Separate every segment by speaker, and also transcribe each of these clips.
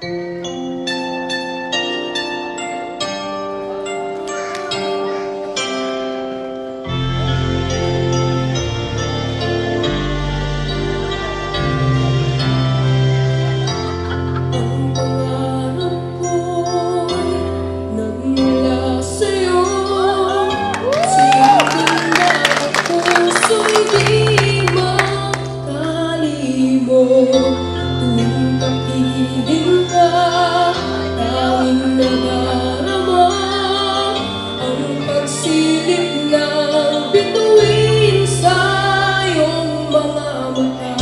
Speaker 1: Tuwing kapiling ka, tanging nadarama ang pagsilip ng bituin sa iyong mga mata.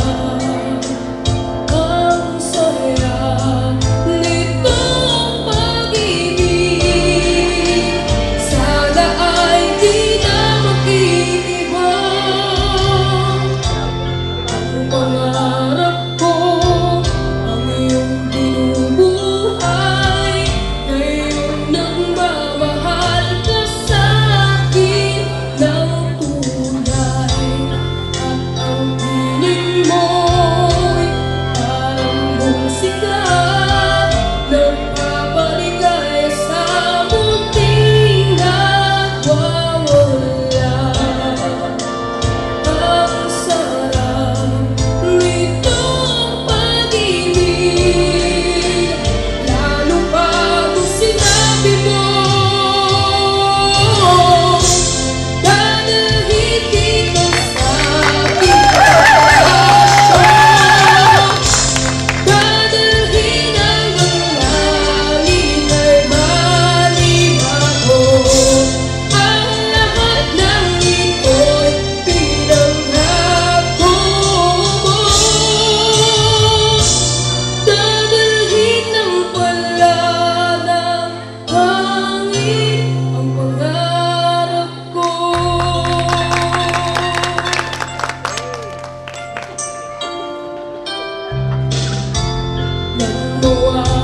Speaker 1: Ang saya nitong pag-ibig, sana ay di na mag-iiba. Ang pangarap ko, ang iyong binubuhay, ngayon nagmamahal ka sa akin ng tunay. At ang piling mo'y parang musika, nagpapaligaya sa munting nagwawala. Ang sarap nitong pag-ibig, lalo pa kung sinabi mo dadalhin kita sa aking relasyon. Dadalhin hanggang langit ay malibago. Ang lahat ng ito'y pinangako mo. Dadalhin ng wala ng hangin ang pangarap ko. Nang mawala